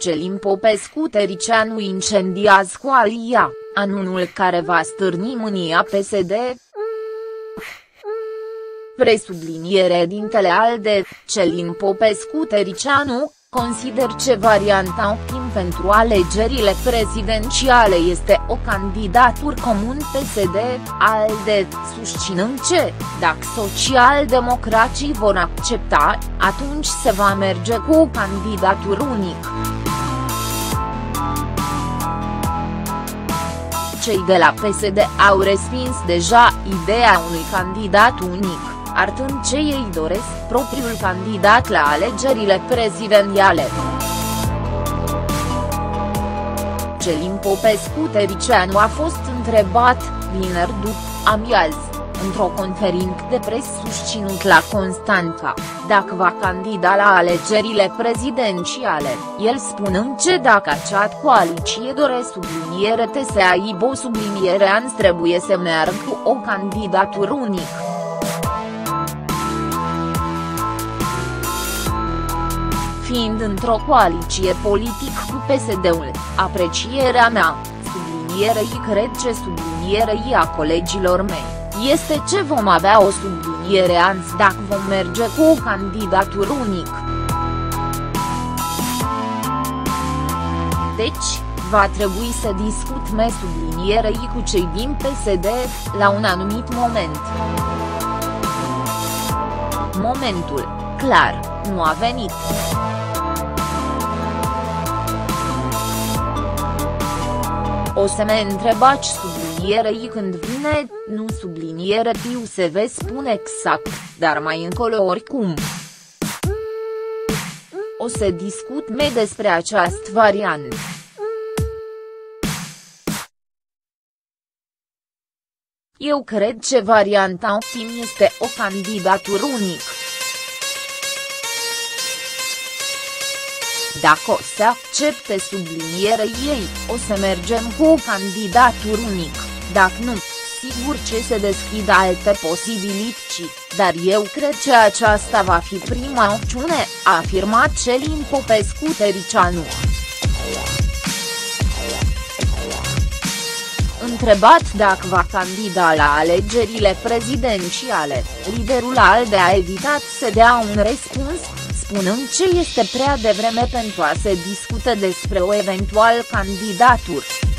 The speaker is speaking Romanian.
Călin Popescu-Tăriceanu incendiază coalia, anunțul care va stârni mânia PSD. Presubliniere ALDE, Călin Popescu-Tăriceanu, consider că varianta optim pentru alegerile prezidențiale este o candidatură comun PSD-ALDE, susținând că, dacă social-democrații vor accepta, atunci se va merge cu o candidatură unică. Cei de la PSD au respins deja ideea unui candidat unic, arătând că ei doresc propriul candidat la alegerile prezidențiale. Călin Popescu-Tăriceanu a fost întrebat, vineri după amiază, într-o conferință de presă susținut la Constanța, dacă va candida la alegerile prezidențiale, el spunând că dacă acea coaliție doresc subliniere să aibă o subliniere trebuie să meargă cu o candidatură unică. Fiind într-o coaliție politică cu PSD-ul, aprecierea mea, sublinierei cred că sublinierei a colegilor mei, este ce vom avea o subliniere ans dacă vom merge cu o candidatură unică. Deci, va trebui să discutăm sublinierei cu cei din PSD, la un anumit moment. Momentul, clar, nu a venit. O să mă întrebați sublinierei când vine, nu subliniere tiu se ve spune exact, dar mai încolo oricum. O să discutăm despre această variantă. Eu cred că varianta optim este o candidatură unică. Dacă o să accepte sublinierei ei, o să mergem cu o candidatură unică, dacă nu, sigur ce se deschid alte posibilități, dar eu cred că aceasta va fi prima opțiune, a afirmat Călin Popescu-Tăriceanu. Întrebat dacă va candida la alegerile prezidențiale, liderul ALDE a evitat să dea un răspuns, spunând că este prea devreme pentru a se discuta despre o eventuală candidatură.